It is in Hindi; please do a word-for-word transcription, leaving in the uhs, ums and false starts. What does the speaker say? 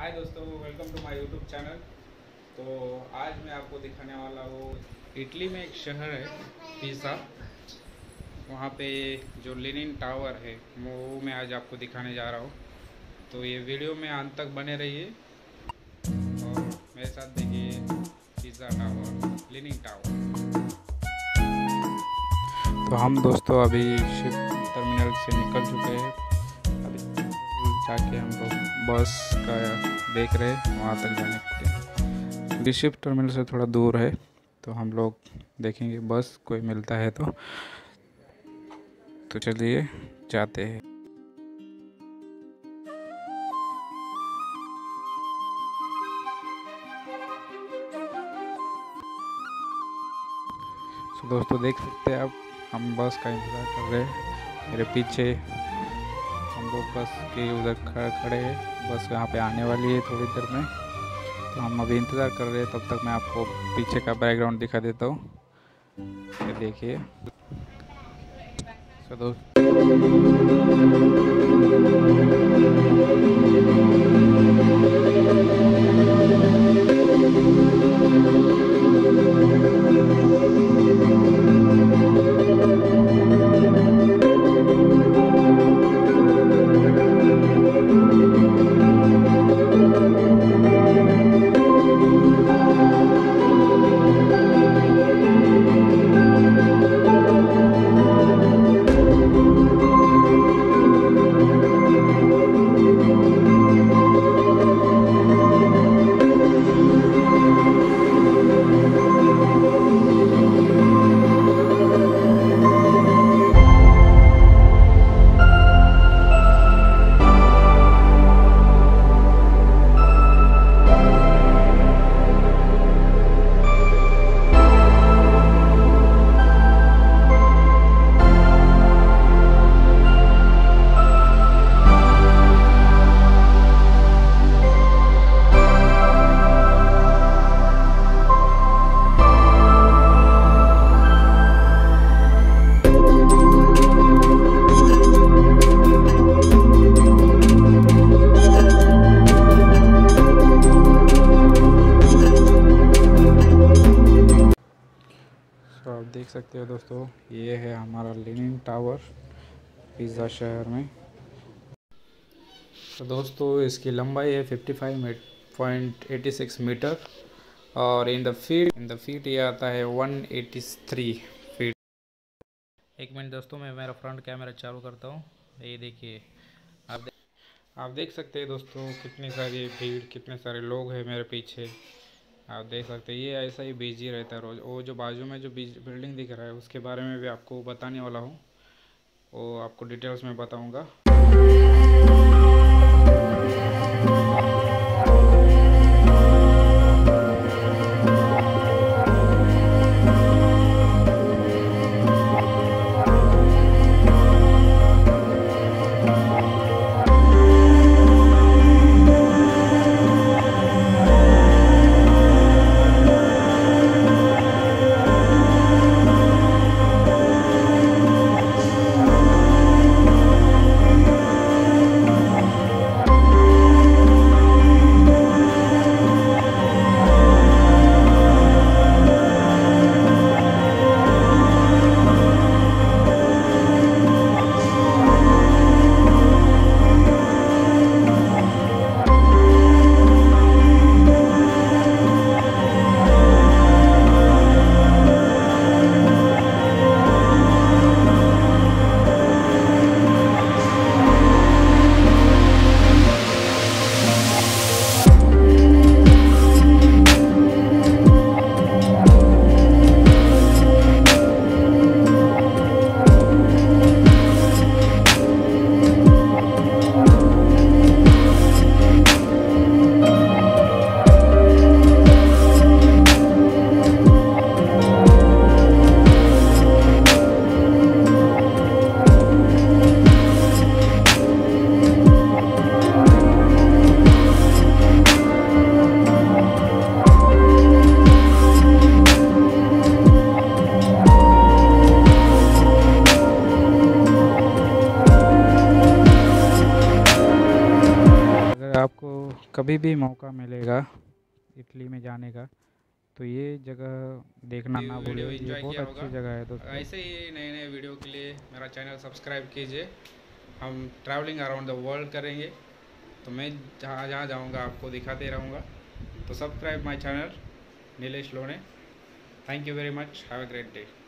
हाय दोस्तों, welcome to my YouTube channel. तो आज मैं आपको दिखाने वाला हूँ, इटली में एक शहर है पिसा, वहाँ पे जो लेनिन टावर है वो मैं आज आपको दिखाने जा रहा हूँ। तो ये वीडियो में अंत तक बने रहिए और मेरे साथ देखिए पिसा टावर, लेनिन टावर। तो हम दोस्तों अभी शिप टर्मिनल से निकल चुके हैं। अभी जाके हम लोग बस का देख रहे हैं वहाँ तक जाने के लिए, क्योंकि शिप टर्मिनल से थोड़ा दूर है। तो हम लोग देखेंगे बस कोई मिलता है तो तो चलिए जाते हैं। तो दोस्तों देख सकते हैं आप, हम बस का इंतज़ार कर रहे हैं। मेरे पीछे हम लोग बस के उधर खड़े हैं, बस यहाँ पे आने वाली है थोड़ी देर में। तो हम अभी इंतज़ार कर रहे हैं, तब तक मैं आपको पीछे का बैकग्राउंड दिखा देता हूँ। ये देखिए। तो दोस्तों तो आप देख सकते हो दोस्तों, ये है हमारा लेनिन टावर पिसा शहर में। तो दोस्तों इसकी लंबाई है पचपन पॉइंट छियासी मीटर और in the feet in the feet ये आता है एक सौ तिरासी फीट। एक मिनट दोस्तों, मैं मेरा फ्रंट कैमरा चालू करता हूँ। ये देखिए, आप दे, आप देख सकते हैं दोस्तों कितनी सारी भीड़, कितने सारे लोग हैं मेरे पीछे। आप देख सकते हैं ये ऐसा ही बिजी रहता है रोज़। वो जो बाजू में जो बिल्डिंग दिख रहा है उसके बारे में भी आपको बताने वाला हूँ, वो आपको डिटेल्स में बताऊँगा। आपको कभी भी मौका मिलेगा इटली में जाने का तो ये जगह देखना ना भूलें। ये बहुत अच्छी जगह है दोस्तों। ऐसे ही नए नए वीडियो के लिए मेरा चैनल सब्सक्राइब कीजिए। हम ट्रैवलिंग अराउंड द वर्ल्ड करेंगे, तो मैं जहाँ जहाँ जाऊँगा आपको दिखाते रहूँगा। तो subscribe my channel Nilesh Lone. Thank you very much, have a great day.